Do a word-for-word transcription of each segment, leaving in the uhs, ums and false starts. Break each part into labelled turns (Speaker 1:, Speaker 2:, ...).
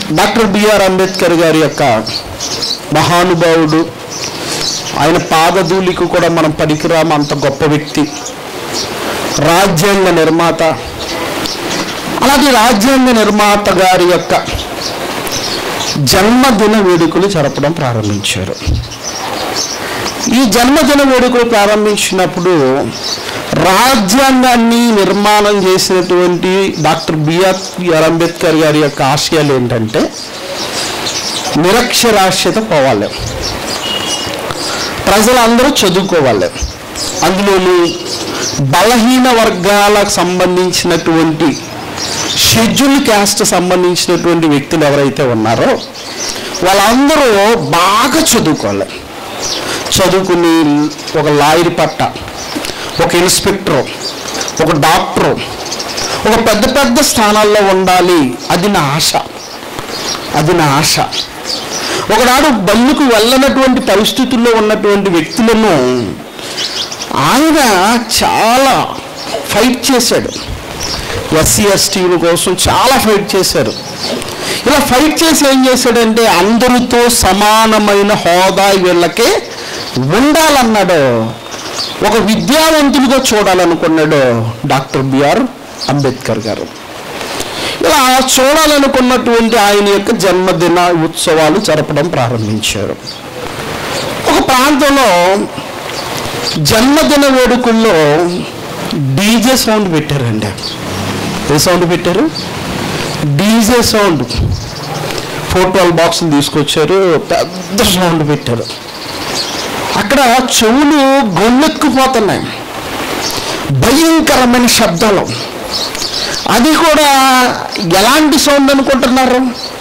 Speaker 1: Doctor B R Ambedkar గారి యొక్క మహానుభావుడు, ఆయన పాదధూళికి కూడా మనం పనికిరాము, అంత గొప్ప వ్యక్తి, రాజ్యాంగ నిర్మాత. అలాగే రాజ్యాంగ నిర్మాత గారి యొక్క జన్మదిన వేడుకలు జరపడం ప్రారంభించారు. ఈ జన్మదిన వేడుకలు ప్రారంభించినప్పుడు రాజ్యాంగాన్ని నిర్మాణం చేసినటువంటి డాక్టర్ బిఆర్ అంబేద్కర్ గారి యొక్క ఆశయాలు ఏంటంటే నిరక్షరాస్యత పోవాలి, ప్రజలందరూ చదువుకోవాలి, అందులోని బలహీన వర్గాలకు సంబంధించినటువంటి షెడ్యూల్ క్యాస్ట్ సంబంధించినటువంటి వ్యక్తులు ఎవరైతే ఉన్నారో వాళ్ళందరూ బాగా చదువుకోవాలి, చదువుకుని ఒక లాయర్ పట్ట, ఒక ఇన్స్పెక్టరు, ఒక డాక్టరు, ఒక పెద్ద పెద్ద స్థానాల్లో ఉండాలి, అది నా ఆశ, అది నా ఆశ. ఒకనాడు బళ్ళుకు వెళ్ళనటువంటి పరిస్థితుల్లో ఉన్నటువంటి వ్యక్తులను ఆయన చాలా ఫైట్ చేశాడు, ఎస్సీ ఎస్టీల కోసం చాలా ఫైట్ చేశారు. ఇలా ఫైట్ చేసి ఏం చేశాడంటే అందరితో సమానమైన హోదా వీళ్ళకే ఉండాలన్నాడు, ఒక విద్యావంతులుగా చూడాలనుకున్నాడు డాక్టర్ బిఆర్ అంబేద్కర్ గారు. ఇలా చూడాలనుకున్నటువంటి ఆయన యొక్క జన్మదిన ఉత్సవాలు జరపడం ప్రారంభించారు. ఒక ప్రాంతంలో జన్మదిన వేడుకల్లో డీజే సౌండ్ పెట్టారండి. ఏ సౌండ్ పెట్టారు? DJ sound. ఫోటోల బాక్సులు తీసుకొచ్చారు, పెద్ద సౌండ్ పెట్టారు. అక్కడ చెవులు గొల్లెక్కిపోతున్నాయి, భయంకరమైన శబ్దాలు. అది కూడా ఎలాంటి సౌండ్ అనుకుంటున్నారు?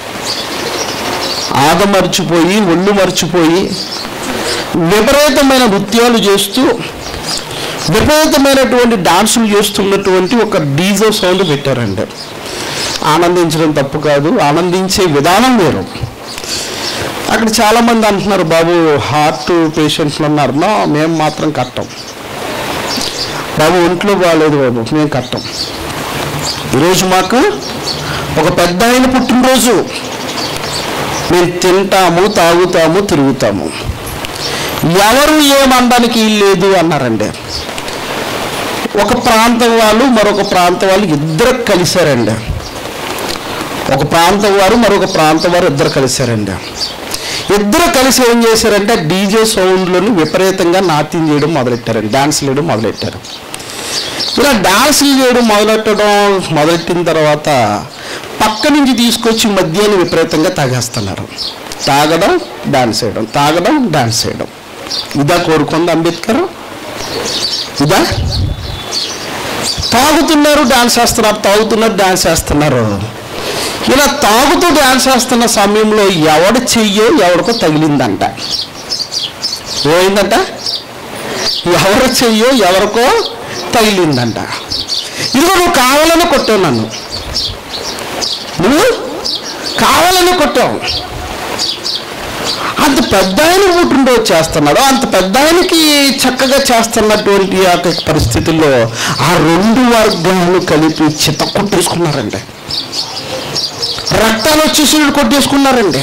Speaker 1: ఆద మర్చిపోయి ఒళ్ళు మర్చిపోయి విపరీతమైన నృత్యాలు చేస్తూ విపరీతమైనటువంటి డాన్సులు చేస్తున్నటువంటి ఒక డీజే సౌండ్ పెట్టారండి. ఆనందించడం తప్పు కాదు, ఆనందించే విధానం వేరు. అక్కడ చాలామంది అంటున్నారు, బాబు హార్ట్ పేషెంట్లు ఉన్నారు, మా మేము మాత్రం కట్టం, బాబు ఒంట్లో బాగాలేదు బాబు మేము కట్టం. ఈరోజు మాకు ఒక పెద్ద ఆయన పుట్టినరోజు, మేము తింటాము, తాగుతాము, తిరుగుతాము, ఎవరు ఏమనడానికి లేదు అన్నారండి. ఒక ప్రాంతం వాళ్ళు మరొక ప్రాంతం వాళ్ళు ఇద్దరు కలిశారండి. ఒక ప్రాంతం వారు మరొక ప్రాంతం వారు ఇద్దరు కలిశారండి. ఇద్దరు కలిసి ఏం చేశారంటే డీజే సౌండ్లను విపరీతంగా నాట్యం చేయడం మొదలెట్టారండి, డాన్స్ చేయడం మొదలెట్టారు. ఇలా డాన్సులు చేయడం మొదలెట్టడం మొదలెట్టిన తర్వాత పక్క నుంచి తీసుకొచ్చి మద్యాన్ని విపరీతంగా తాగేస్తున్నారు. తాగడం డాన్స్ చేయడం, తాగడం డాన్స్ చేయడం. ఇదా కోరుకుంది అంబేద్కర్? ఇదా? తాగుతున్నారు డాన్స్ చేస్తున్నారు, తాగుతున్నారు డాన్స్ చేస్తున్నారు. ఇలా తాగుతూ డాన్స్ చేస్తున్న సమయంలో ఎవడు చెయ్యో ఎవరికో తగిలిందంట. ఏమైందంట? ఎవరు చెయ్యో ఎవరికో తగిలిందంట. ఇదిగో నువ్వు కావాలని కొట్టావు, నన్ను నువ్వు కావాలని కొట్టావు. అంత పెద్ద ఆయన పుట్టినరోజు చేస్తున్నాడు, అంత పెద్ద ఆయనకి చక్కగా చేస్తున్నటువంటి ఆ పరిస్థితుల్లో ఆ రెండు వర్గాలు కలిపి చిత్త కొట్టేసుకున్నారండి. రక్తాలు వచ్చేసి కొట్టేసుకున్నారండి.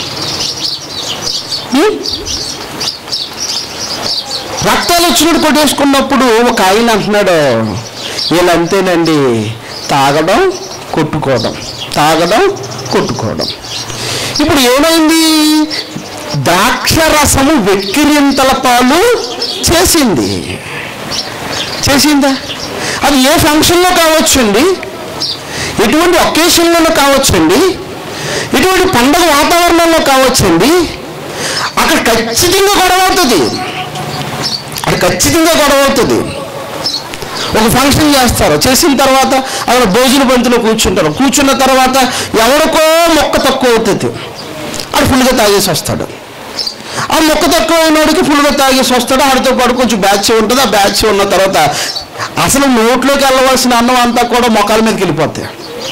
Speaker 1: రక్తాలు వచ్చినట్టు కొట్టేసుకున్నప్పుడు ఒక ఆయన అంటున్నాడు, వీళ్ళంతేనండి, తాగడం కొట్టుకోవడం, తాగడం కొట్టుకోవడం. ఇప్పుడు ఏమైంది? ద్రాక్షరసము వెక్కిరింతల పాలు చేసింది. చేసిందా? అది ఏ ఫంక్షన్లో కావచ్చండి, ఎటువంటి ఒకేషన్లలో కావచ్చండి, ఎటువంటి పండుగ వాతావరణంలో కావచ్చండి. అక్కడ ఖచ్చితంగా గొడవ అవుతుంది, అక్కడ ఖచ్చితంగా గొడవ అవుతుంది. ఒక ఫంక్షన్ చేస్తారు, చేసిన తర్వాత అక్కడ భోజన బంతిలో కూర్చుంటారు, కూర్చున్న తర్వాత ఎవరికో మొక్క తక్కువ అవుతుంది, ఆడు ఫుల్గా తాగేసి వస్తాడు. ఆ మొక్క తక్కువ అయినోడికి ఫుల్గా తాగేసి వస్తాడు, ఆడితో పాటు కొంచెం బ్యాచ్ ఉంటుంది. ఆ బ్యాచ్ ఉన్న తర్వాత అసలు నోట్లోకి వెళ్ళవలసిన అన్నం అంతా కూడా మొక్కల మీదకి వెళ్ళిపోతాయి.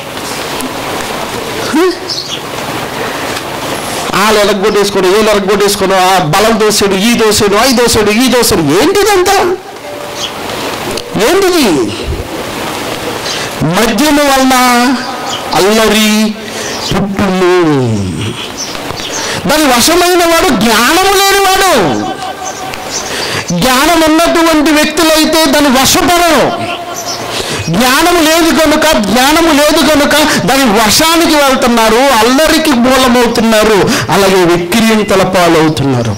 Speaker 1: వాళ్ళు ఎలగొట్టేసుకోడు, వీళ్ళు ఎలగొట్టేసుకోడు, ఆ బలం దోసాడు, ఈ దోసాడు, ఐ దోసాడు, ఈ దోసాడు. ఏంటిదంతా? ఏంటిది? మద్యము వలన అల్లరి, పుట్టును. దాని వశమైన వాడు జ్ఞానము లేనివాడు. జ్ఞానం ఉన్నటువంటి వ్యక్తులైతే దాని వశపడరు. జ్ఞానము లేదు కనుక జ్ఞానము లేదు కనుక దాని వశానికి వెళ్తున్నారు, అల్లరికి మూలమవుతున్నారు, అలాగే విక్రియంతల పాలవుతున్నారు.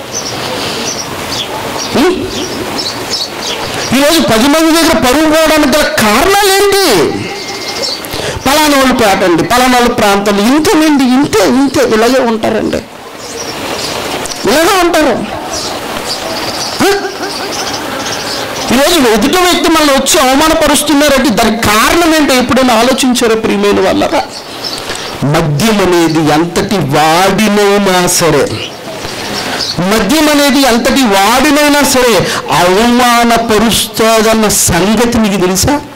Speaker 1: ఈరోజు పది మంది దగ్గర పరువు పోవడానికి గల కారణాలు ఏంటి? పలానా వాళ్ళు పేటండి, పలానా వాళ్ళు ప్రాంతాలు ఇంతేనండి, ఇంతే ఇంతే ఇలాగే ఉంటారండి, ఇలాగే ఉంటారు. ఈరోజు ఎదుట వ్యక్తి మనల్ని వచ్చి అవమానపరుస్తున్నారంటే దానికి కారణం ఏంటో ఎప్పుడైనా ఆలోచించారో ప్రియమైన వాళ్ళరా? మద్యం అనేది ఎంతటి వాడినైనా సరే, మద్యం అనేది ఎంతటి వాడినైనా సరే అవమానపరుస్తుందన్న సంగతి మీకు తెలుసా?